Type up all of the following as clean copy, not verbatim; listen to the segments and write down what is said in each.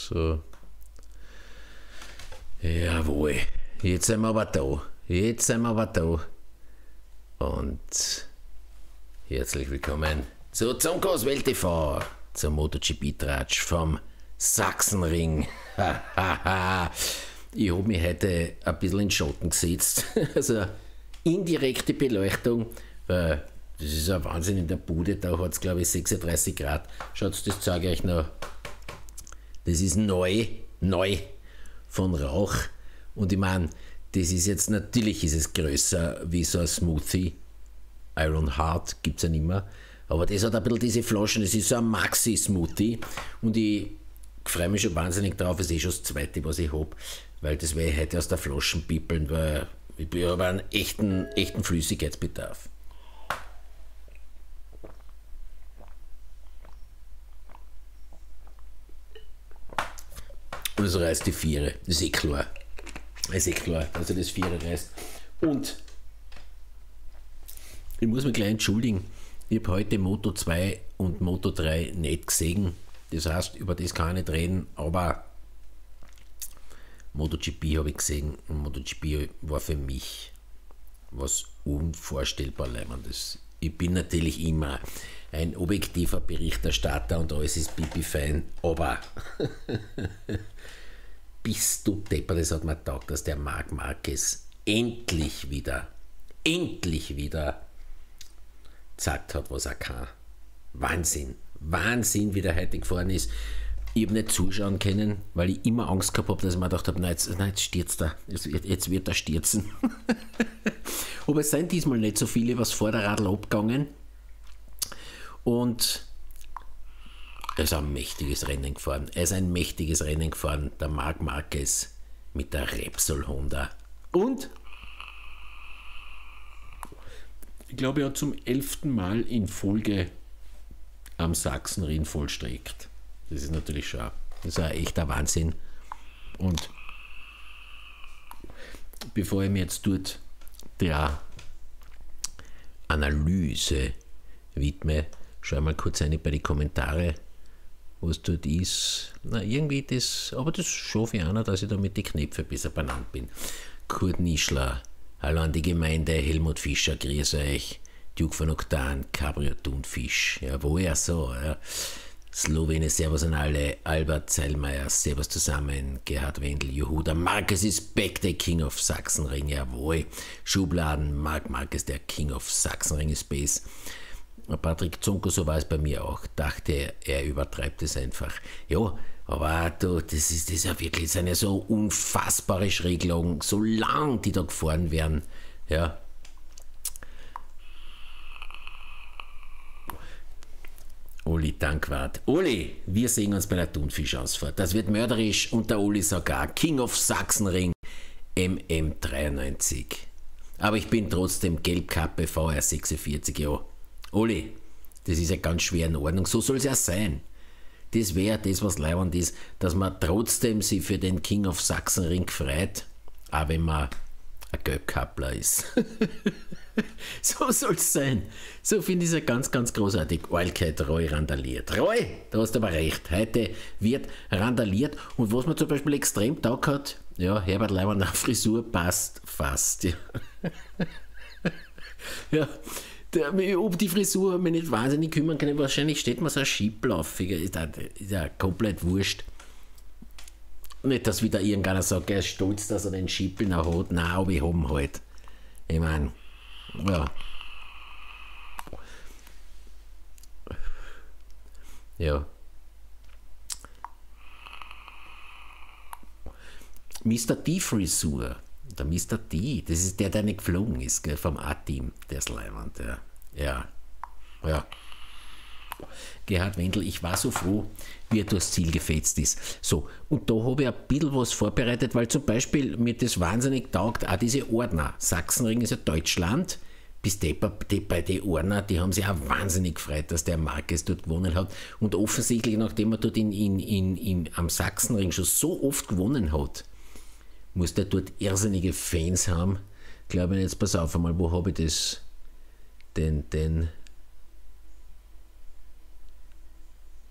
So. Jawohl. Jetzt sind wir aber da. Jetzt sind wir aber da. Und herzlich willkommen zu Zonkos Welt TV, zum MotoGP-Tratsch vom Sachsenring. Ich habe mich heute ein bisschen in den Schatten gesetzt. Also indirekte Beleuchtung. Das ist ein Wahnsinn in der Bude. Da hat es, glaube ich, 36 Grad. Schaut, das zeige ich euch noch. Das ist neu von Rauch. Und ich meine, das ist jetzt, natürlich ist es größer wie so ein Smoothie. Iron Heart gibt es ja nicht mehr. Aber das hat ein bisschen diese Flaschen, das ist so ein Maxi-Smoothie. Und ich freue mich schon wahnsinnig drauf, es ist schon das zweite, was ich habe. Weil das werde ich heute aus der Flasche pippeln, weil ich habe einen echten Flüssigkeitsbedarf. Und das reißt die Viere, das ist eh klar. Das ist eh klar, dass er das Viere reißt. Und ich muss mich gleich entschuldigen, ich habe heute Moto 2 und Moto 3 nicht gesehen. Das heißt, über das kann ich nicht reden, aber MotoGP habe ich gesehen und MotoGP war für mich was unvorstellbar Leibendes. Ich bin natürlich immer ein objektiver Berichterstatter und alles ist pipi-fein, aber bist du depper, das hat mir getaugt, dass der Marc Marquez endlich wieder gesagt hat, was er kann. Wahnsinn, wie der heute gefahren ist. Ich habe nicht zuschauen können, weil ich immer Angst gehabt habe, dass ich mir gedacht habe, nein, jetzt stürzt er, jetzt wird er stürzen. Aber es sind diesmal nicht so viele, was vor der Radl abgegangen. Und er ist ein mächtiges Rennen gefahren. Der Marc Marquez mit der Repsol Honda. Und ich glaube, er hat zum 11. Mal in Folge am Sachsenring vollstreckt. Das ist natürlich schon, das ist ein echter Wahnsinn. Und bevor ich mir jetzt dort der Analyse widme, schau mal kurz rein bei die Kommentare, was dort ist. Na, irgendwie das, aber das schaffe ich auch noch, dass ich da mit den Knöpfen besser benannt bin. Kurt Nischler, hallo an die Gemeinde, Helmut Fischer, grüß euch, Duke von Oktan, Cabrio Thunfisch, jawohl, ja so, ja. Slowene, Servus an alle, Albert Zeilmeier, Servus zusammen, Gerhard Wendel, Juhu, der Marquez ist back, der King of Sachsenring, jawohl, Schubladen, Marc Marquez, der King of Sachsenring Space. Patrick Zonko, so war es bei mir auch, dachte, er übertreibt es einfach. Ja, aber du, das ist ja wirklich eine so unfassbare Schräglung, so lang die da gefahren werden, ja. Oli Dankwart. Oli, wir sehen uns bei der Thunfisch-Ausfahrt. Das wird mörderisch und der Oli sogar King of Sachsenring MM93. Aber ich bin trotzdem Gelbkappe VR 46, ja. Oli, das ist ja ganz schwer in Ordnung, so soll es ja sein. Das wäre das, was leibend ist, dass man trotzdem sich für den King of Sachsenring freut, auch wenn man ein Gelbkappler ist. So soll es sein. So finde ich es ja ganz, ganz großartig. Wildcat Roy randaliert. Roy, da hast du aber recht. Heute wird randaliert. Und was mir zum Beispiel extrem taugt hat, ja, Herbert Leimann, Frisur passt fast. Ja, ja. Ob die Frisur mich nicht wahnsinnig kümmern kann, wahrscheinlich steht mir so ein Schieblaufig. Ist ja komplett wurscht. Nicht, dass wieder irgendeiner sagt, er ist stolz, dass er den Schiebel noch hat. Nein, aber ich habe ihn halt. Ich meine, ja. Ja. Mr. D-Frisur. Der Mr. D, das ist der nicht geflogen ist, gell, vom A-Team, der ist leibend. Ja. Gerhard Wendel, ich war so froh, wie er durchs Ziel gefetzt ist. So, und da habe ich ein bisschen was vorbereitet, weil zum Beispiel mir das wahnsinnig taugt, auch diese Ordner. Sachsenring ist ja Deutschland, bis bei den Ordner, die haben sich auch wahnsinnig gefreut, dass der Marquez dort gewonnen hat. Und offensichtlich, nachdem er dort am Sachsenring schon so oft gewonnen hat, muss der dort irrsinnige Fans haben. Glaube ich, jetzt pass auf einmal, wo habe ich das?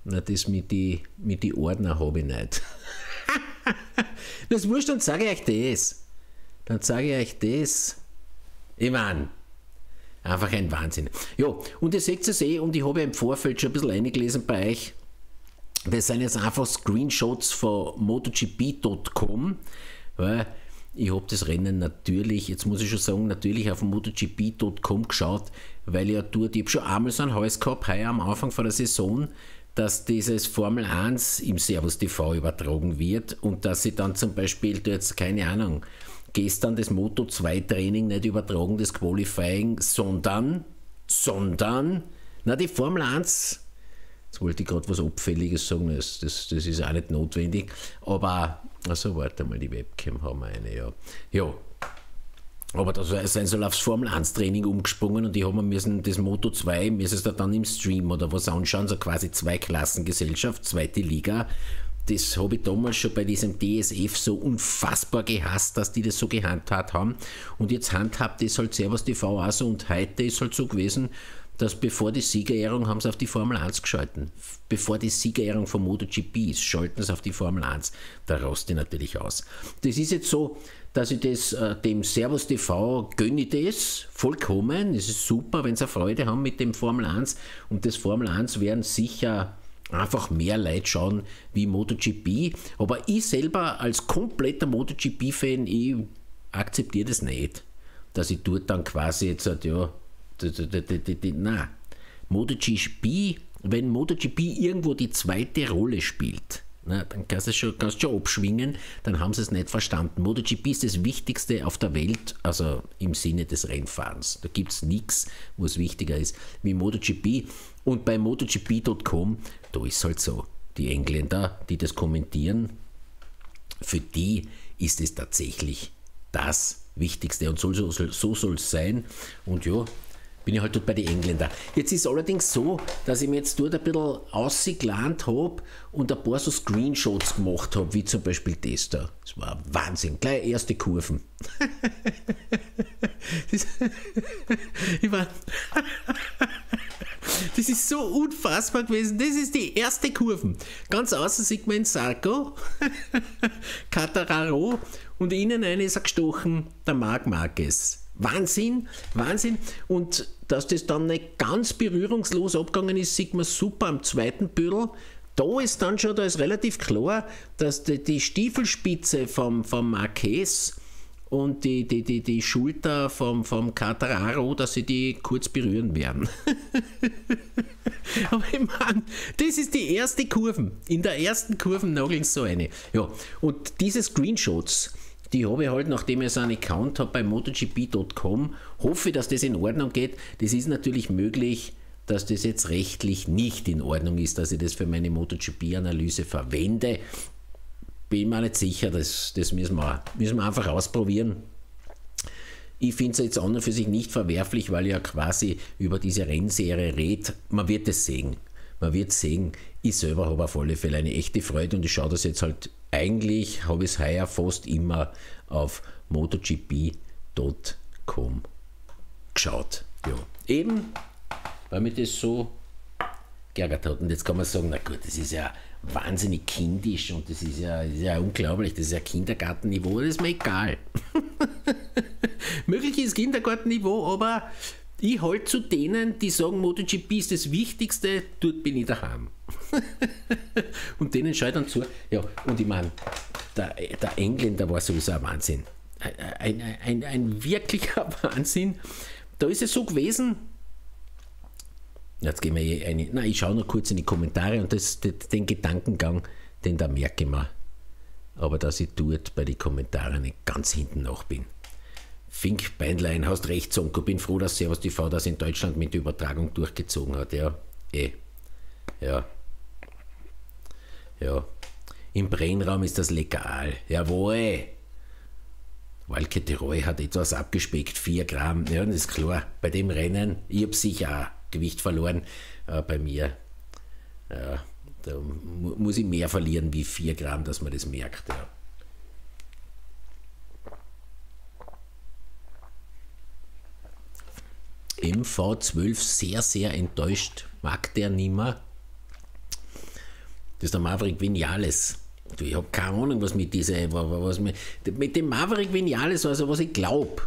Na, das mit die Ordner habe ich nicht. Das ist wurscht, dann sage ich euch das. Ich meine, einfach ein Wahnsinn. Ja, und ihr seht es und ich habe ja im Vorfeld schon ein bisschen eingelesen bei euch. Das sind jetzt einfach Screenshots von MotoGP.com, weil ich habe das Rennen natürlich, jetzt muss ich schon sagen, natürlich auf MotoGP.com geschaut, weil ich ja dort, ich habe schon einmal so einen Hals gehabt, heuer am Anfang von der Saison, dass dieses Formel 1 im Servus TV übertragen wird und dass sie dann zum Beispiel, jetzt keine Ahnung, gestern das Moto 2 Training nicht übertragen, das Qualifying, sondern, na die Formel 1, jetzt wollte ich gerade was Abfälliges sagen, das ist auch nicht notwendig, aber, also warte mal, die Webcam haben wir eine, ja. Ja, aber da sind sie aufs Formel 1 Training umgesprungen und die haben müssen das Moto 2, müssen sie dann im Stream oder was anschauen, so quasi Zweiklassengesellschaft, zweite Liga. Das habe ich damals schon bei diesem DSF so unfassbar gehasst, dass die das so gehandhabt haben. Und jetzt handhabt das halt Servus TV auch so und heute ist halt so gewesen, dass bevor die Siegerehrung haben sie auf die Formel 1 geschalten. Bevor die Siegerehrung von MotoGP ist, schalten sie auf die Formel 1. Da raste ich natürlich aus. Das ist jetzt so, dass ich das dem Servus TV gönne ich das vollkommen. Es ist super, wenn sie Freude haben mit dem Formel 1. Und das Formel 1 werden sicher einfach mehr Leute schauen wie MotoGP. Aber ich selber als kompletter MotoGP-Fan, ich akzeptiere das nicht, dass ich dort dann quasi jetzt halt, ja, nein. MotoGP, wenn MotoGP irgendwo die zweite Rolle spielt, na, dann kannst du schon abschwingen, dann haben sie es nicht verstanden. MotoGP ist das Wichtigste auf der Welt, also im Sinne des Rennfahrens. Da gibt es nichts, wo es wichtiger ist wie MotoGP. Und bei MotoGP.com, da ist halt so, die Engländer, die das kommentieren, für die ist es tatsächlich das Wichtigste und so soll es sein. Und ja, bin ich halt dort bei den Engländern. Jetzt ist es allerdings so, dass ich mir jetzt dort ein bisschen ausgelernt habe und ein paar so Screenshots gemacht habe, wie zum Beispiel das da. Das war Wahnsinn. Gleich erste Kurven. Das ist so unfassbar gewesen. Das ist die erste Kurven. Ganz außen sieht man in Sarko, Quartararo und innen eine ist er gestochen, der Marc Marquez. Wahnsinn, Wahnsinn. Und dass das dann nicht ganz berührungslos abgegangen ist, sieht man super am zweiten Büdel. Da ist dann schon, da ist relativ klar, dass die Stiefelspitze vom Marquez und die Schulter vom Quartararo, dass sie die kurz berühren werden. Aber ich meine, das ist die erste Kurven. In der ersten Kurven nageln sie so eine. Ja, und diese Screenshots, die habe ich halt, nachdem ich so einen Account habe bei MotoGP.com, hoffe, dass das in Ordnung geht. Das ist natürlich möglich, dass das jetzt rechtlich nicht in Ordnung ist, dass ich das für meine MotoGP-Analyse verwende. Bin mir nicht sicher, das müssen wir einfach ausprobieren. Ich finde es jetzt an und für sich nicht verwerflich, weil ich ja quasi über diese Rennserie rede. Man wird es sehen. Man wird sehen. Ich selber habe auf alle Fälle eine echte Freude und ich schaue das jetzt halt, eigentlich habe ich es heuer fast immer auf MotoGP.com geschaut. Ja. Eben, weil mich das so geärgert hat. Und jetzt kann man sagen, na gut, das ist ja wahnsinnig kindisch und das ist ja unglaublich, das ist ja Kindergartenniveau, das ist mir egal. Möglich ist Kindergartenniveau, aber ich halte zu denen, die sagen, MotoGP ist das Wichtigste, dort bin ich daheim. Und denen schaue ich dann zu. Ja, und ich meine, der Engländer war sowieso ein Wahnsinn. Ein wirklicher Wahnsinn. Da ist es so gewesen, jetzt gehen wir ich schaue noch kurz in die Kommentare und den Gedankengang, den da merke ich mir. Aber dass ich dort bei den Kommentaren nicht ganz hinten nach bin. Fink Beinlein, hast recht, Sonko, bin froh, dass Servus TV das in Deutschland mit der Übertragung durchgezogen hat. Ja, Ja. Im Brennraum ist das legal. Jawohl. Walke Tirol hat etwas abgespeckt, 4 Gramm. Ja, das ist klar. Bei dem Rennen, ich habe sicher auch Gewicht verloren. Bei mir, da muss ich mehr verlieren wie 4 Gramm, dass man das merkt. Ja. MV12 sehr, sehr enttäuscht, mag der nimmer. Das ist der Maverick Vinales. Ich habe keine Ahnung, was mit mit dem Maverick Vinales, also was ich glaube,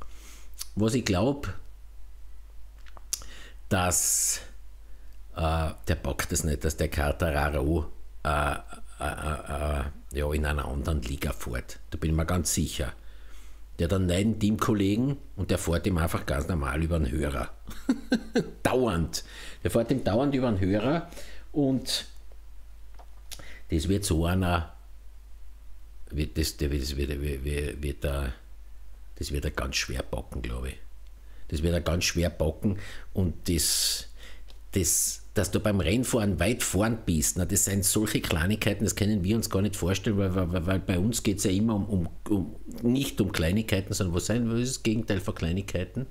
dass der packt das nicht, dass der Quartararo ja, in einer anderen Liga fährt. Da bin ich mir ganz sicher. Der hat einen neuen Teamkollegen und der fährt ihm einfach ganz normal über den Hörer. Dauernd. Der fährt ihm dauernd über den Hörer und das wird so einer, das wird er ganz schwer packen, glaube ich. Das wird er ganz schwer packen und dass du beim Rennfahren weit vorn bist, na, das sind solche Kleinigkeiten, das können wir uns gar nicht vorstellen, weil bei uns geht es ja immer nicht um Kleinigkeiten, sondern was ist das Gegenteil von Kleinigkeiten?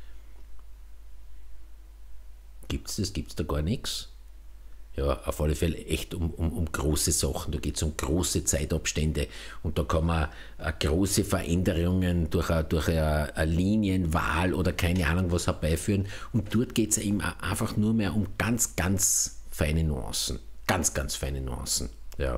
Gibt es da gar nichts? Ja, auf alle Fälle echt um große Sachen, da geht es um große Zeitabstände und da kann man große Veränderungen durch eine Linienwahl oder keine Ahnung was herbeiführen und dort geht es eben einfach nur mehr um ganz, ganz feine Nuancen. Ganz, ganz feine Nuancen, ja.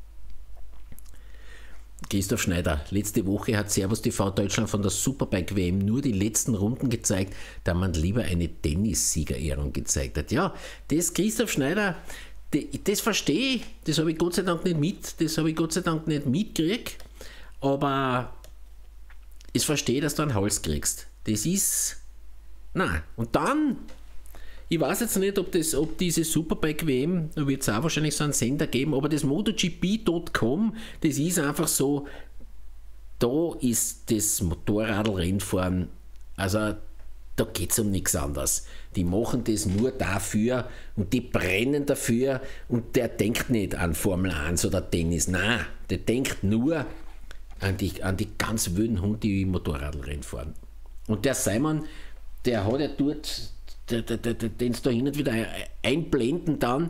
Christoph Schneider, letzte Woche hat Servus TV Deutschland von der Superbike WM nur die letzten Runden gezeigt, da man lieber eine Tennissiegerehrung gezeigt hat. Ja, das Christoph Schneider, das verstehe ich, das habe ich Gott sei Dank nicht mitgekriegt, aber ich verstehe, dass du einen Hals kriegst. Das ist, nein, und dann, ich weiß jetzt nicht, ob diese Superbike WM, da wird es auch wahrscheinlich so einen Sender geben, aber das MotoGP.com, das ist einfach so, da ist das Motorradrennfahren, also da geht es um nichts anderes. Die machen das nur dafür und die brennen dafür und der denkt nicht an Formel 1 oder Tennis, nein, der denkt nur an die ganz wilden Hunde, die Motorradrennen fahren. Und der Simon, der hat ja dort, den es da hin und wieder einblenden dann,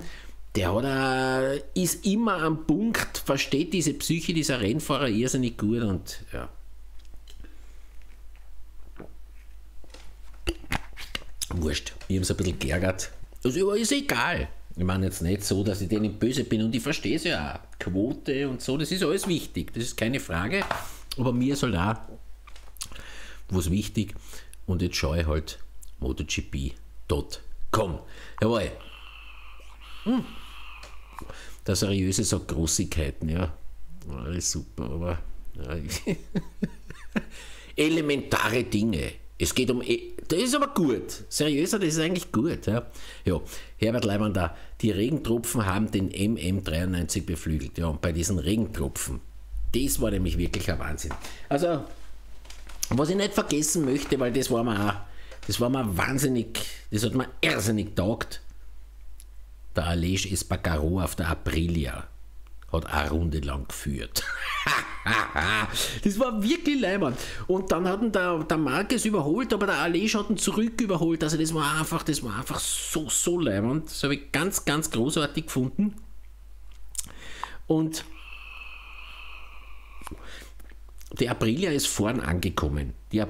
ist immer am Punkt, versteht diese Psyche dieser Rennfahrer irrsinnig gut und ja. Wurscht, ich habe es ein bisschen geärgert. Also ist egal. Ich meine jetzt nicht so, dass ich denen böse bin und ich verstehe es ja auch. Quote und so, das ist alles wichtig, das ist keine Frage. Aber mir ist halt auch was wichtig und jetzt schaue ich halt MotoGP.com. Jawohl. Der Seriöse sagt Grossigkeiten, ja. Alles super, aber ja. Elementare Dinge. Es geht um, das ist aber gut. Seriöser, das ist eigentlich gut. Ja, ja. Herbert Leibander, die Regentropfen haben den MM93 beflügelt. Ja, und bei diesen Regentropfen, das war nämlich wirklich ein Wahnsinn. Also, was ich nicht vergessen möchte, weil das war mir wahnsinnig, das hat mir irrsinnig taugt. Der Aleix Espargaro auf der Aprilia hat eine Runde lang geführt. Das war wirklich leibend. Und dann hat ihn der Marquez überholt, aber der Aleix hat ihn zurück überholt. Also das war einfach so leibend. Das habe ich ganz, ganz großartig gefunden. Und die Aprilia ist vorn angekommen.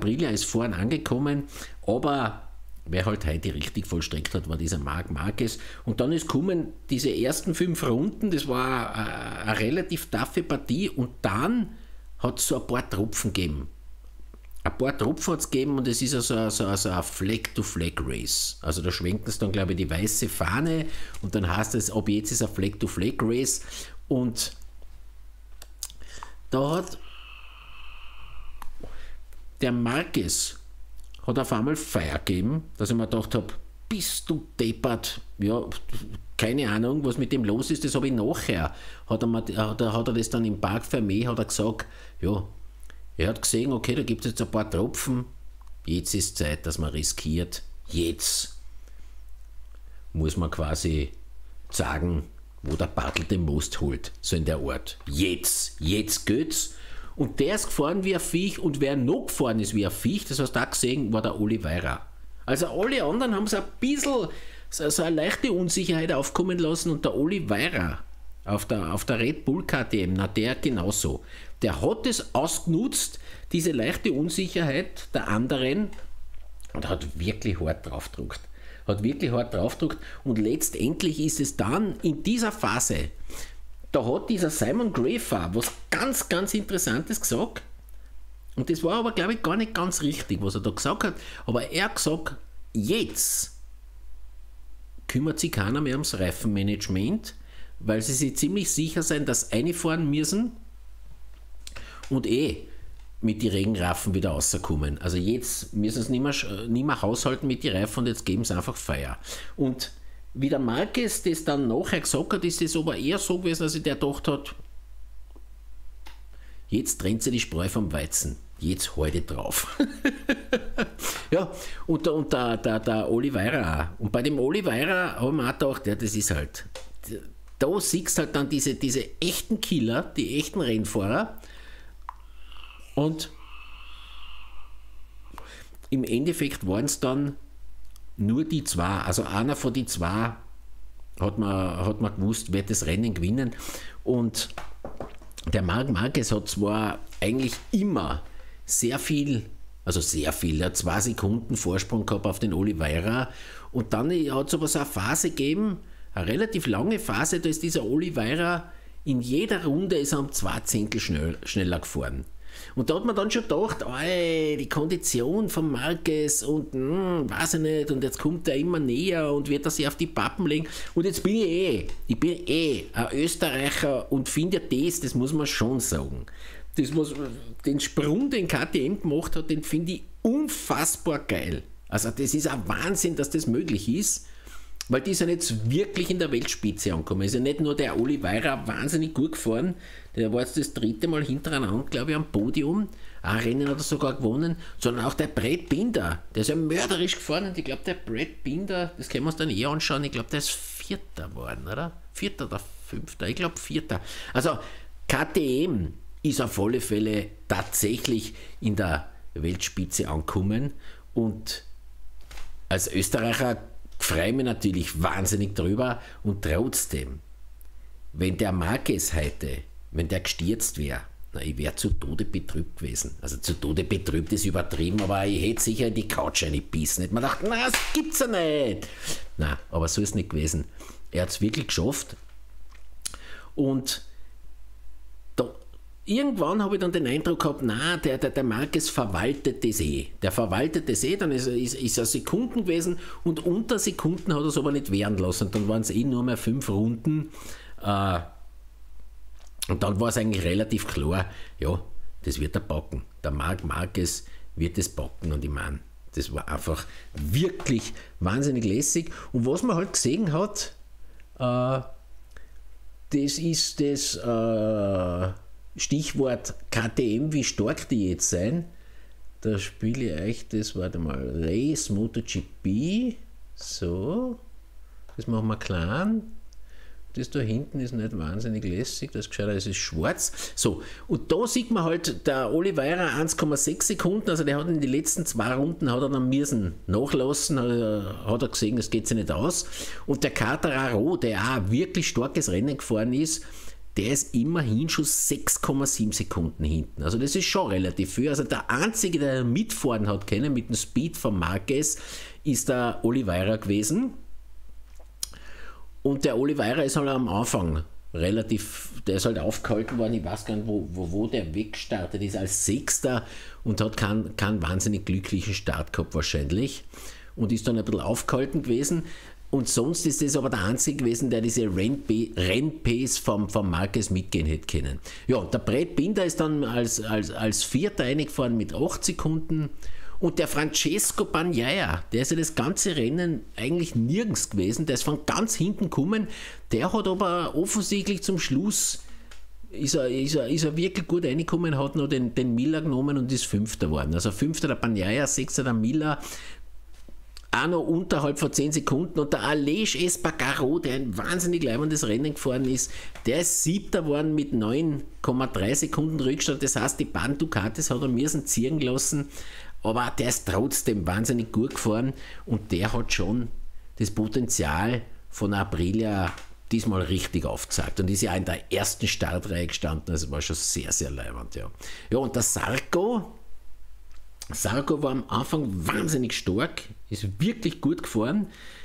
Aber wer halt heute richtig vollstreckt hat, war dieser Marc Marquez. Und dann ist kommen diese ersten 5 Runden, das war eine relativ taffe Partie und dann hat es so ein paar Tropfen gegeben. Und es ist also ein Flag-to-Flag-Race. Also da schwenken es dann, glaube ich, die weiße Fahne und dann heißt es, ab jetzt ist ein Flag-to-Flag-Race und da hat der Marquez hat auf einmal Feier gegeben, dass ich mir gedacht habe, bist du deppert, ja, keine Ahnung, was mit dem los ist, das habe ich nachher, hat er das dann im Parc Fermé, hat er gesagt, ja, er hat gesehen, okay, da gibt es jetzt ein paar Tropfen, jetzt ist Zeit, dass man riskiert, jetzt muss man quasi sagen, wo der Bartel den Most holt, so in der Art, jetzt geht's. Und der ist gefahren wie ein Viech und wer noch gefahren ist wie ein Viech, das hast du auch gesehen, war der Oliveira. Also alle anderen haben so ein bisschen, so eine leichte Unsicherheit aufkommen lassen und der Oliveira auf der Red Bull KTM, na der genauso. Der hat es ausgenutzt, diese leichte Unsicherheit der anderen und hat wirklich hart drauf gedruckt. hat wirklich hart draufgedrückt und letztendlich ist es dann in dieser Phase, da hat dieser Simon Grafer was ganz, ganz Interessantes gesagt und das war aber, glaube ich, gar nicht ganz richtig, was er da gesagt hat, aber er hat gesagt, jetzt kümmert sich keiner mehr ums Reifenmanagement, weil sie sich ziemlich sicher sein, dass einfahren müssen und mit den Regenraffen wieder rauskommen. Also jetzt müssen sie nicht mehr haushalten mit den Reifen und jetzt geben sie einfach Feuer. Und wie der Marquez das dann nachher gesagt hat, ist das aber eher so gewesen, dass der gedacht hat, jetzt trennt sie die Spreu vom Weizen. Jetzt halte drauf. Ja, und der Oliveira auch. Und bei dem Oliveira haben wir auch gedacht, ja, das ist halt, da siehst du halt dann diese echten Killer, die echten Rennfahrer. Und im Endeffekt waren es dann nur die zwei. Also einer von die zwei hat man gewusst, wer das Rennen gewinnen. Und der Marc Marquez hat zwar eigentlich immer sehr viel, er hat 2 Sekunden Vorsprung gehabt auf den Oliveira und dann hat es aber so eine Phase gegeben, eine relativ lange Phase, da ist dieser Oliveira in jeder Runde ist er um 2 Zehntel schneller gefahren. Und da hat man dann schon gedacht, die Kondition von Marquez und weiß ich nicht, und jetzt kommt er immer näher und wird er sich auf die Pappen legen. Und jetzt bin ich ein Österreicher und finde das muss man schon sagen. Den Sprung, den KTM gemacht hat, den finde ich unfassbar geil. Also das ist ein Wahnsinn, dass das möglich ist, weil die sind jetzt wirklich in der Weltspitze angekommen. Ist ja nicht nur der Oliveira wahnsinnig gut gefahren, der war jetzt das 3. Mal hintereinander, glaube ich, am Podium, ein Rennen hat er sogar gewonnen, sondern auch der Brad Binder, der ist ja mörderisch gefahren und ich glaube, der Brad Binder, das können wir uns dann anschauen, ich glaube, der ist 4. geworden, oder? 4. oder 5. Ich glaube 4. Also KTM ist auf alle Fälle tatsächlich in der Weltspitze angekommen und als Österreicher freue ich mich natürlich wahnsinnig drüber und trotzdem, wenn der Marquez heute, wenn der gestürzt wäre, ich wäre zu Tode betrübt gewesen. Also zu Tode betrübt ist übertrieben, aber ich hätte sicher in die Couch reingebissen. Hätte mir gedacht, das gibt's ja nicht. Nein, aber so ist es nicht gewesen. Er hat es wirklich geschafft und irgendwann habe ich dann den Eindruck gehabt, der Marquez verwaltet das Der verwaltet das dann ist er Sekunden gewesen und unter Sekunden hat er es aber nicht werden lassen. Dann waren es nur mehr 5 Runden und dann war es eigentlich relativ klar, ja, das wird er packen. Der Marc Marquez wird das packen und ich meine, das war einfach wirklich wahnsinnig lässig. Und was man halt gesehen hat, das ist das Stichwort KTM, wie stark die jetzt sein. Da spiele ich euch das, warte mal, Race MotoGP. So, das machen wir klein. Das da hinten ist nicht wahnsinnig lässig, das gescheiter, es ist schwarz. So, und da sieht man halt, der Oliveira 1,6 Sekunden, also der hat in den letzten 2 Runden, hat er dann müssen nachlassen, hat er gesehen, das geht sich nicht aus. Und der Quartararo, der auch wirklich starkes Rennen gefahren ist, der ist immerhin schon 6,7 Sekunden hinten. Also das ist schon relativ viel. Also der Einzige, der mitfahren hat können mit dem Speed von Marquez, ist der Oliveira gewesen. Und der Oliveira ist halt am Anfang der ist halt aufgehalten worden, ich weiß gar nicht, wo der weggestartet ist, als 6. und hat keinen wahnsinnig glücklichen Start gehabt wahrscheinlich und ist dann ein bisschen aufgehalten gewesen. Und sonst ist das aber der Einzige gewesen, der diese Rennpace vom Marquez mitgehen hätte können. Ja, der Brad Binder ist dann als 4. eingefahren mit 8 Sekunden. Und der Francesco Bagnaia, der ist ja das ganze Rennen eigentlich nirgends gewesen, der ist von ganz hinten gekommen. Der hat aber offensichtlich zum Schluss, ist er wirklich gut reingekommen, hat noch den Miller genommen und ist 5. geworden. Also 5. der Bagnaia, 6. der Miller, auch noch unterhalb von 10 Sekunden und der Aleix Espargaro, der ein wahnsinnig leibendes Rennen gefahren ist, der ist 7. geworden mit 9,3 Sekunden Rückstand, das heißt, die beiden Ducatis hat er müssen ziehen lassen, aber der ist trotzdem wahnsinnig gut gefahren und der hat schon das Potenzial von Aprilia diesmal richtig aufgezeigt und ist ja auch in der ersten Startreihe gestanden, also war schon sehr, sehr leibend, ja. Ja, und der Sarko war am Anfang wahnsinnig stark, ist wirklich gut gefahren.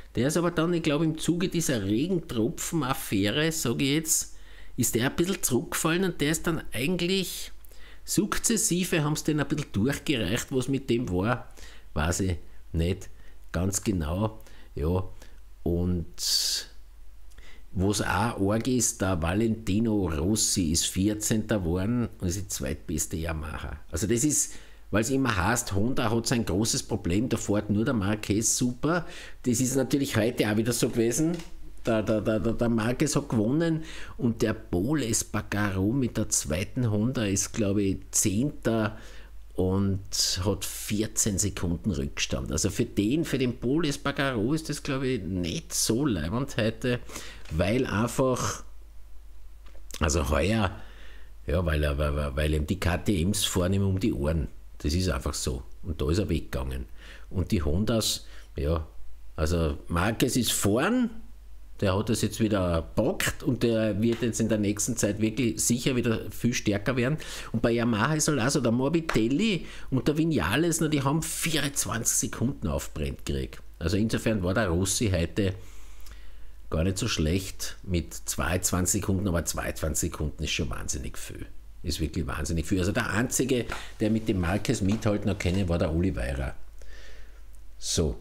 Der ist aber dann, ich glaube, im Zuge dieser Regentropfen-Affäre, sage ich jetzt, ist der ein bisschen zurückgefallen und der ist dann eigentlich sukzessive, haben sie den ein bisschen durchgereicht, was mit dem war, weiß ich nicht ganz genau. Ja, und was auch arg ist, der Valentino Rossi ist 14. geworden und ist die zweitbeste Yamaha. Also das ist, weil es immer heißt, Honda hat so ein großes Problem, da fährt nur der Marquez super. Das ist natürlich heute auch wieder so gewesen. Der Marquez hat gewonnen und der Pol Espargaro mit der zweiten Honda ist, glaube ich, 10. und hat 14 Sekunden Rückstand. Also für den Pol Espargaro ist das, glaube ich, nicht so leibend heute, weil einfach, also heuer, ja, weil ihm die KTMs fahren ihm um die Ohren. Das ist einfach so. Und da ist er weggegangen. Und die Hondas, ja, also Marquez ist vorn, der hat das jetzt wieder packt und der wird jetzt in der nächsten Zeit wirklich sicher wieder viel stärker werden. Und bei Yamaha ist halt auch so, der Morbidelli und der Vinales, die haben 24 Sekunden aufbrennt gekriegt. Also insofern war der Rossi heute gar nicht so schlecht mit 22 Sekunden, aber 22 Sekunden ist schon wahnsinnig viel. Ist wirklich wahnsinnig viel. Also der Einzige, der mit dem Marquez mithalten noch kennen, war der Oliveira. So.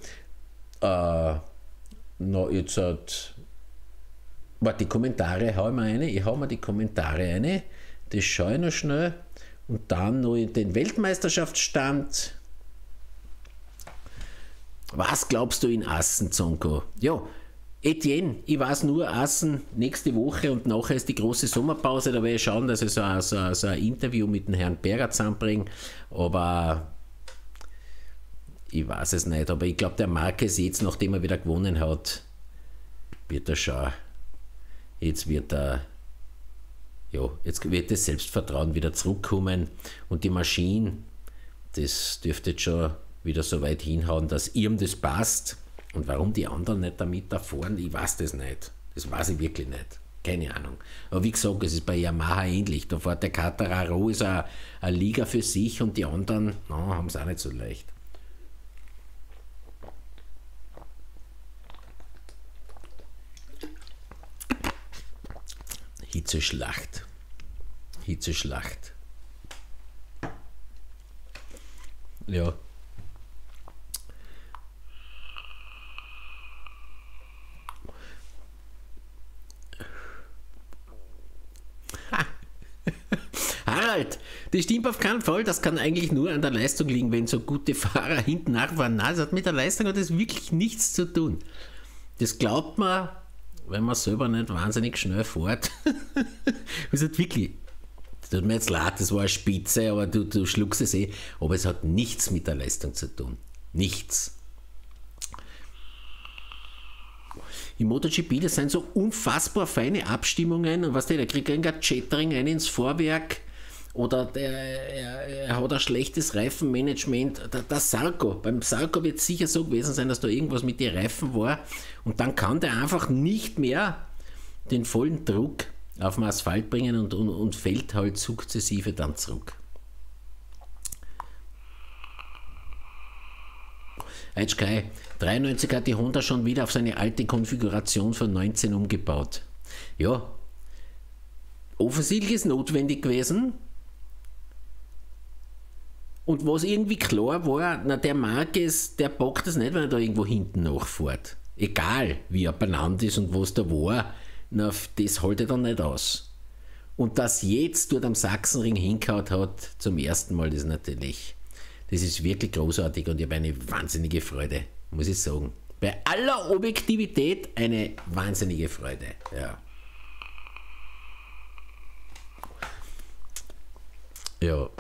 Jetzt hat... Warte, die Kommentare hau ich mir eine. Ich hau mir die Kommentare eine. Das schaue ich noch schnell. Und dann noch den Weltmeisterschaftsstand. Was glaubst du in Assen, Zonko? Ja, Etienne, ich weiß nur, Assen nächste Woche und nachher ist die große Sommerpause. Da werde ich schauen, dass ich so ein Interview mit dem Herrn Berger zusammenbringe. Aber ich weiß es nicht. Aber ich glaube, der Marquez jetzt, nachdem er wieder gewonnen hat, wird er schon. Jetzt wird das Selbstvertrauen wieder zurückkommen und die Maschine, das dürfte jetzt schon wieder so weit hinhauen, dass ihm das passt. Und warum die anderen nicht damit da fahren, ich weiß das nicht. Das weiß ich wirklich nicht. Keine Ahnung. Aber wie gesagt, es ist bei Yamaha ähnlich. Da fährt der Quartararo, ist eine Liga für sich und die anderen haben es auch nicht so leicht. Hitzeschlacht. Hitzeschlacht. Ja. Harald, das stimmt auf keinen Fall. Das kann eigentlich nur an der Leistung liegen, wenn so gute Fahrer hinten nachfahren. Nein, das hat mit der Leistung hat das wirklich nichts zu tun. Das glaubt man, wenn man selber nicht wahnsinnig schnell fährt. Es hat wirklich, das tut mir jetzt leid, das war eine Spitze, aber du schluckst es eh. Aber es hat nichts mit der Leistung zu tun. Nichts. Im MotoGP, das sind so unfassbar feine Abstimmungen. Und weißt du, der kriegt ein Chattering ein ins Vorwerk. Oder er hat ein schlechtes Reifenmanagement. Der Sarko, beim Sarko wird es sicher so gewesen sein, dass da irgendwas mit den Reifen war. Und dann kann der einfach nicht mehr den vollen Druck auf den Asphalt bringen und fällt halt sukzessive dann zurück. HK, 93 hat die Honda schon wieder auf seine alte Konfiguration von 19 umgebaut. Ja, offensichtlich ist notwendig gewesen. Und was irgendwie klar war, na, der Marquez, der packt das nicht, wenn er da irgendwo hinten nachfährt. Egal, wie er benannt ist und was da war, na, das hält er dann nicht aus. Und dass jetzt dort am Sachsenring hingehauen hat, zum ersten Mal, das ist wirklich großartig und ich habe eine wahnsinnige Freude, muss ich sagen. Bei aller Objektivität eine wahnsinnige Freude, ja. Ja.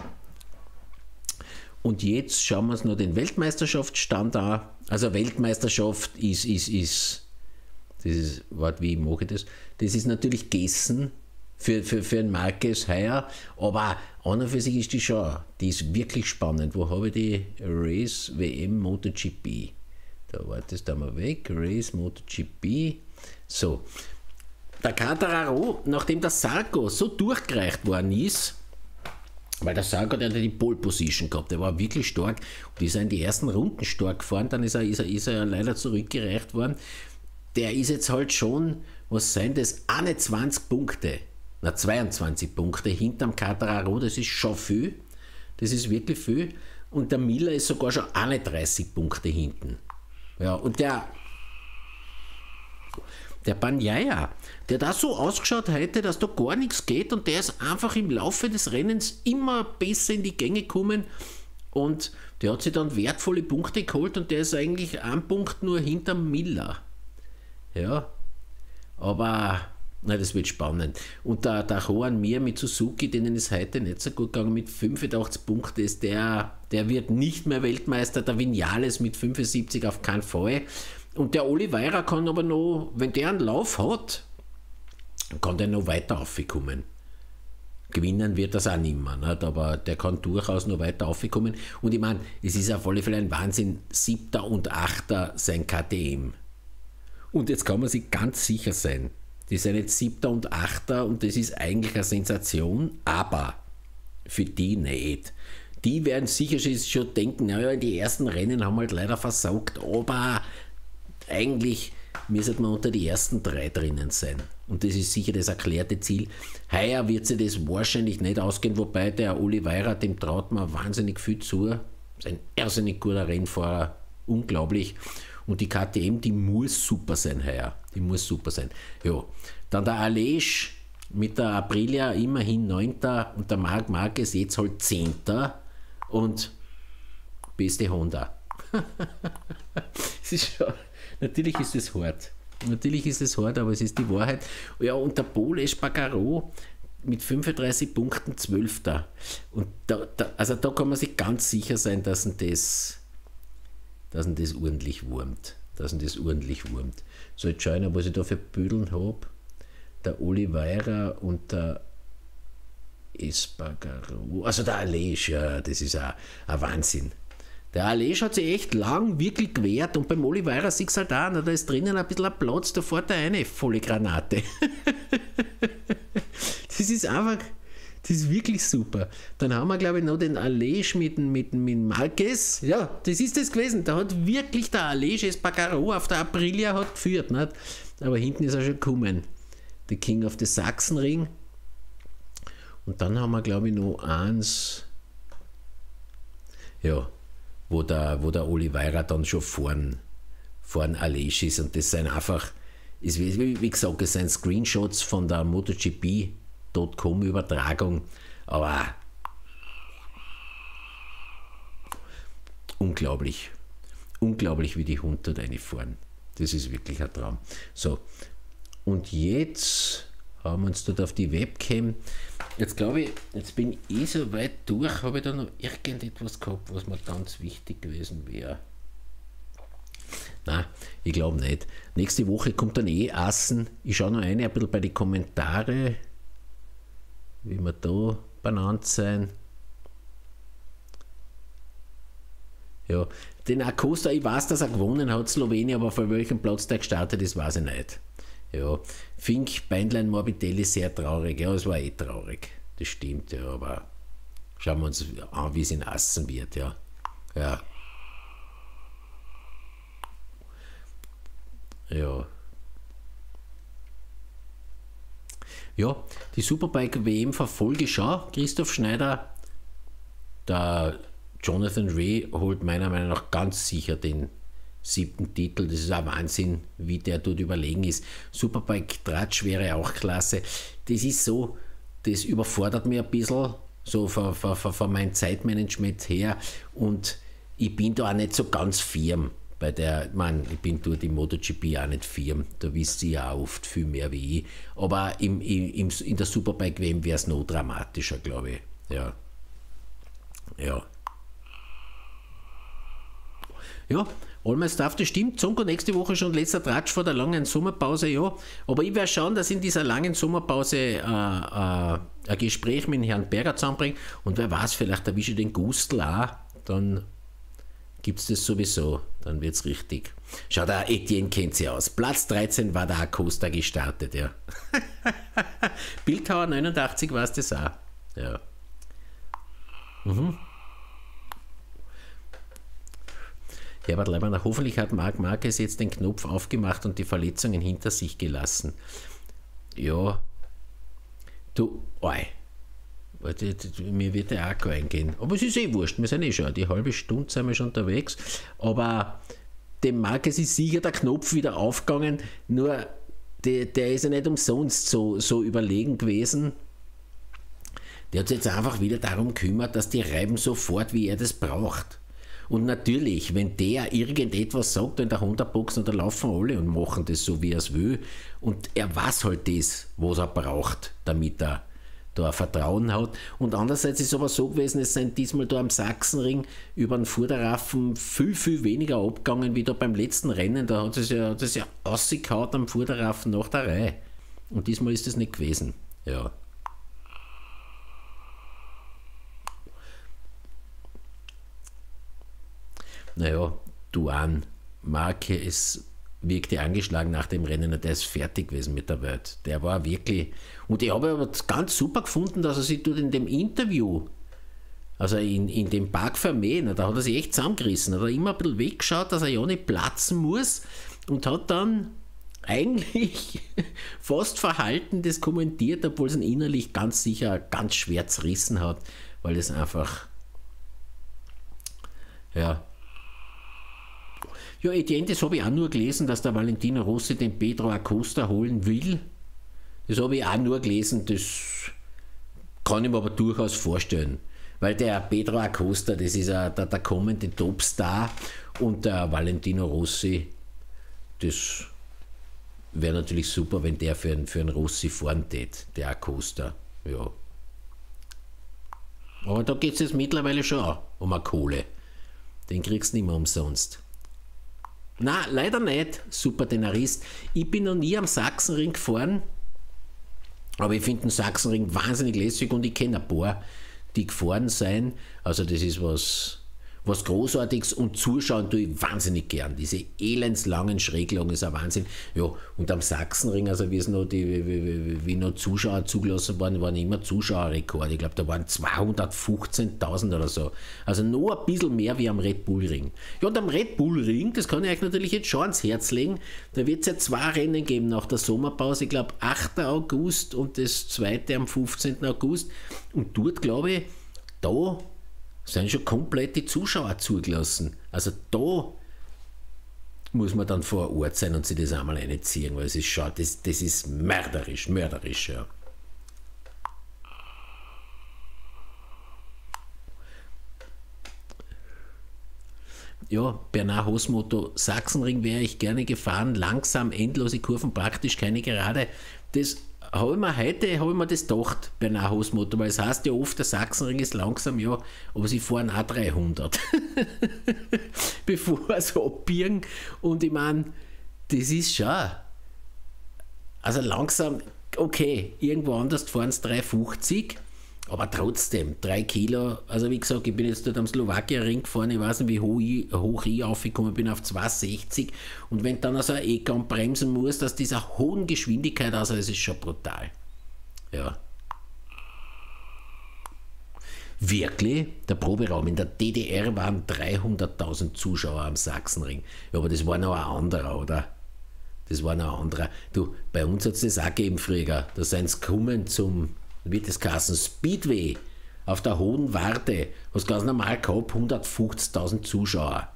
Und jetzt schauen wir uns noch den Weltmeisterschaftsstand an. Also Weltmeisterschaft ist, das ist, warte, wie mache ich das? Das ist natürlich gegessen für einen Marquez heuer, aber an und für sich ist die ist wirklich spannend. Wo habe ich die? Race WM MotoGP. Da wartest du mal weg. Race MotoGP. So. Der Quartararo, nachdem der Sarko so durchgereicht worden ist, Weil der Sagan, der hat die Pole Position gehabt, der war wirklich stark und ist in die ersten Runden stark gefahren, dann ist er leider zurückgereicht worden. Der ist jetzt halt schon, was sind das, 21 Punkte, 22 Punkte hinterm Quartararo, das ist schon viel, das ist wirklich viel. Und der Miller ist sogar schon 31 Punkte hinten. Ja, und der Bagnaia, der da so ausgeschaut hätte, dass da gar nichts geht und der ist einfach im Laufe des Rennens immer besser in die Gänge gekommen und der hat sich dann wertvolle Punkte geholt und der ist eigentlich ein Punkt nur hinter Miller. Ja, aber das wird spannend. Und der Juan Mir mit Suzuki, denen ist heute nicht so gut gegangen, mit 85 Punkten ist der wird nicht mehr Weltmeister, der Vinales mit 75 auf keinen Fall. Und der Oliveira kann aber noch, wenn der einen Lauf hat, kann der noch weiter raufkommen. Gewinnen wird das auch nicht mehr, nicht? Aber der kann durchaus noch weiter raufkommen. Und ich meine, es ist auf alle Fälle ein Wahnsinn, 7. und 8. sein KTM. Und jetzt kann man sich ganz sicher sein, die sind jetzt 7. und 8. und das ist eigentlich eine Sensation, aber für die nicht. Die werden sicher schon denken, naja, die ersten Rennen haben halt leider versaugt, aber eigentlich müsste man unter die ersten 3 drinnen sein. Und das ist sicher das erklärte Ziel. Heuer wird sich das wahrscheinlich nicht ausgehen, wobei der Oliveira, dem traut man wahnsinnig viel zu. Ist ein irrsinnig guter Rennfahrer, unglaublich. Und die KTM, die muss super sein heuer. Die muss super sein. Ja. Dann der Aleix mit der Aprilia immerhin 9. und der Marc Marquez jetzt halt 10. und beste Honda. Es ist schon, natürlich ist es hart. Natürlich ist es hart, aber es ist die Wahrheit. Ja, und der Pol Espargaro mit 35 Punkten 12. Und also da kann man sich ganz sicher sein, dass ihn das ordentlich wurmt. So, jetzt schauen wir, was ich da für Bödeln habe. Der Oliveira und der Espargaro. Also der Aleix, ja, das ist ein Wahnsinn. Der Aleix hat sich echt lang wirklich gewehrt und beim Oliveira sieht es halt auch, da ist drinnen ein bisschen ein Platz, da fährt er eine volle Granate. Das ist einfach, das ist wirklich super. Dann haben wir, glaube ich, noch den Aleix mit Marquez. Ja, das ist das gewesen. Da hat wirklich der Aleix Espargaro auf der Aprilia hat geführt. Nicht? Aber hinten ist er schon gekommen. Der King of the Sachsenring. Und dann haben wir, glaube ich, noch eins, ja, wo der Oliveira dann schon vorn Aleix ist. Und das sind einfach, wie gesagt, es sind Screenshots von der MotoGP.com Übertragung, aber unglaublich, wie die Hunde dort reinfahren. Das ist wirklich ein Traum. So, und jetzt haben wir uns dort auf die Webcam. Jetzt glaube ich, jetzt bin ich so weit durch, habe ich da noch irgendetwas gehabt, was mir ganz wichtig gewesen wäre. Nein, ich glaube nicht. Nächste Woche kommt dann Assen. Ich schaue noch ein bisschen bei den Kommentaren, wie wir da benannt sein. Ja, den Acosta, ich weiß, dass er gewonnen hat, Slowenien, aber von welchem Platz der gestartet ist, weiß ich nicht. Ja, Fink, Beindlein, Morbidelli, sehr traurig. Ja, es war traurig. Das stimmt, ja, aber schauen wir uns an, wie es in Assen wird, ja. Ja. Ja. Ja, die Superbike WM verfolge ich schon. Christoph Schneider, der Jonathan Rea holt meiner Meinung nach ganz sicher den 7. Titel. Das ist ein Wahnsinn, wie der dort überlegen ist. Superbike Tratsch wäre auch klasse. Das ist so, das überfordert mich ein bisschen, so von meinem Zeitmanagement her. Und ich bin da auch nicht so ganz firm. Ich bin dort im MotoGP auch nicht firm, da wisst ihr ja auch oft viel mehr wie ich, aber in der Superbike WM wäre es noch dramatischer, glaube ich. Ja. Ja, all my stuff, das stimmt. Zonko nächste Woche schon letzter Tratsch vor der langen Sommerpause, ja. Aber ich werde schauen, dass ich in dieser langen Sommerpause ein Gespräch mit Herrn Berger zusammenbringe und wer weiß, vielleicht erwische ich den Gustl auch, dann gibt es das sowieso, dann wird es richtig. Schau, der Etienne kennt sich aus. Platz 13 war der Acosta gestartet, ja. Bildhauer 89 war es das auch. Ja. Herbert Leiberner, hoffentlich hat Marc Marquez jetzt den Knopf aufgemacht und die Verletzungen hinter sich gelassen. Ja, du, oi. Mir wird der Akku eingehen. Aber es ist eh wurscht, wir sind eh schon, die halbe Stunde sind wir schon unterwegs. Aber dem Marquez ist sicher der Knopf wieder aufgegangen, nur der ist ja nicht umsonst so überlegen gewesen. Der hat sich jetzt einfach wieder darum gekümmert, dass die reiben sofort, wie er das braucht. Und natürlich, wenn der irgendetwas sagt in der Honda-Box, dann laufen alle und machen das so, wie er es will. Und er weiß halt das, was er braucht, damit er da Vertrauen hat. Und andererseits ist es aber so gewesen, es sind diesmal da am Sachsenring über den Vorderraffen viel, viel weniger abgegangen wie da beim letzten Rennen. Da hat es ja rausgehauen am Vorderraffen nach der Reihe. Und diesmal ist das nicht gewesen. Ja. Naja, Duan Marquez wirkte angeschlagen nach dem Rennen, der ist fertig gewesen mit der Welt. Der war wirklich, und ich habe aber ganz super gefunden, dass er sich dort in dem Interview, also in dem Parc Fermé, da hat er sich echt zusammengerissen, hat er immer ein bisschen weggeschaut, dass er ja nicht platzen muss und hat dann eigentlich fast verhalten das kommentiert, obwohl es ihn innerlich ganz sicher ganz schwer zerrissen hat, weil es einfach, ja, Etienne, das habe ich auch nur gelesen, dass der Valentino Rossi den Pedro Acosta holen will. Das habe ich auch nur gelesen, das kann ich mir aber durchaus vorstellen. Weil der Pedro Acosta, das ist der kommende Topstar und der Valentino Rossi, das wäre natürlich super, wenn der für einen Rossi fahren tät, der Acosta. Ja. Aber da geht es jetzt mittlerweile schon auch um eine Kohle. Den kriegst du nicht mehr umsonst. Na, leider nicht, Super Tenarist. Ich bin noch nie am Sachsenring gefahren, aber ich finde den Sachsenring wahnsinnig lässig und ich kenne ein paar, die gefahren sein. Also das ist was Großartiges und zuschauen tue ich wahnsinnig gern. Diese elendslangen Schräglagen ist ein Wahnsinn. Ja, und am Sachsenring, also wie noch Zuschauer zugelassen worden, waren immer Zuschauerrekorde. Ich glaube, da waren 215.000 oder so. Also noch ein bisschen mehr wie am Red Bull Ring. Ja, und am Red Bull Ring, das kann ich euch natürlich jetzt schon ans Herz legen, da wird es ja 2 Rennen geben nach der Sommerpause. Ich glaube, 8. August und das zweite am 15. August. Und dort, glaube ich, da sind schon komplett die Zuschauer zugelassen. Also da muss man dann vor Ort sein und sich das einmal reinziehen, weil es ist schon, das ist mörderisch, ja. Ja, Bernard Hosmotto, Sachsenring wäre ich gerne gefahren, langsam, endlose Kurven, praktisch keine Gerade. Das habe ich mir heute das gedacht, Bernard Hosmotto, weil es heißt ja oft, der Sachsenring ist langsam, ja, aber sie fahren auch 300, bevor sie abbiegen. Und ich meine, das ist schon, also langsam, okay, irgendwo anders fahren sie 350, aber trotzdem, 3 Kilo, also wie gesagt, ich bin jetzt dort am Slowakia-Ring gefahren, ich weiß nicht, wie hoch ich aufgekommen bin, auf 260, und wenn du dann also ein Eckgang bremsen musst, aus dieser hohen Geschwindigkeit, also es ist schon brutal. Ja. Wirklich, der Proberaum in der DDR waren 300.000 Zuschauer am Sachsenring. Ja, aber das war noch ein anderer, oder? Das war noch ein anderer. Du, bei uns hat es das auch gegeben früher, da sind sie gekommen zum, wie das heißen, Speedway auf der Hohen Warte, was ganz normal gehabt, 150.000 Zuschauer.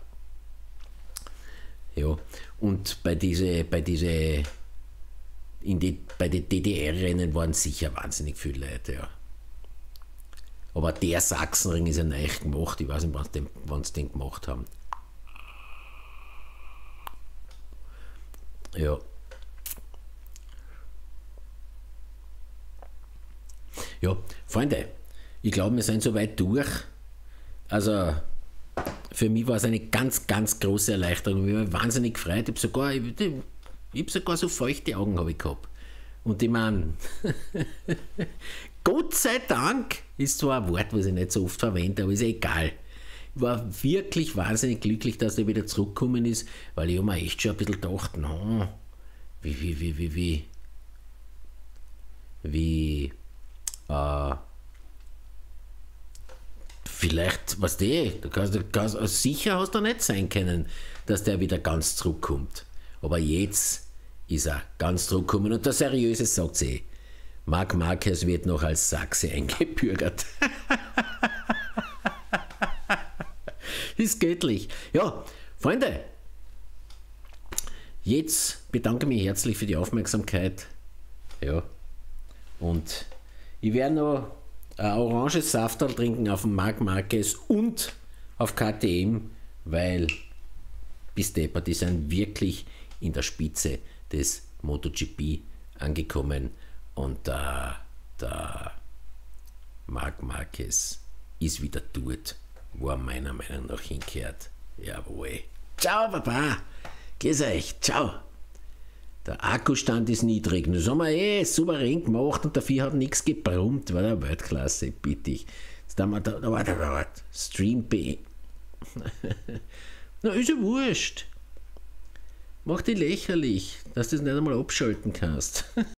Ja, und bei den DDR-Rennen waren sicher wahnsinnig viele Leute, ja. Aber der Sachsenring ist ja neu gemacht, ich weiß nicht, wann sie den gemacht haben. Ja. Ja, Freunde, ich glaube, wir sind soweit durch. Also, für mich war es eine ganz, ganz große Erleichterung. Ich habe mich wahnsinnig gefreut. Ich habe sogar so feuchte Augen habe ich gehabt. Und ich meine, Gott sei Dank ist zwar ein Wort, was ich nicht so oft verwende, aber ist egal. Ich war wirklich wahnsinnig glücklich, dass der wieder zurückgekommen ist, weil ich mir echt schon ein bisschen gedacht, no, wie vielleicht, was sicher hast du nicht sein können, dass der wieder ganz zurückkommt. Aber jetzt ist er ganz zurückgekommen und der Seriöse sagt eh, Marc Marquez wird noch als Sachse eingebürgert. Ist göttlich. Ja, Freunde, jetzt bedanke ich mich herzlich für die Aufmerksamkeit. Ja, und ich werde noch ein oranges Saftal trinken auf dem Marc Marquez und auf KTM, weil bis deppert, die sind wirklich in der Spitze des MotoGP angekommen und der Marc Marquez ist wieder dort, wo er meiner Meinung nach hinkehrt. Jawohl. Ciao, Papa. Grüß euch. Ciao. Der Akkustand ist niedrig. Das haben wir souverän gemacht und dafür hat nichts gebrummt. War der Weltklasse, bitte ich. Jetzt haben wir da Stream B. Na, ist ja wurscht. Mach dich lächerlich, dass du das nicht einmal abschalten kannst.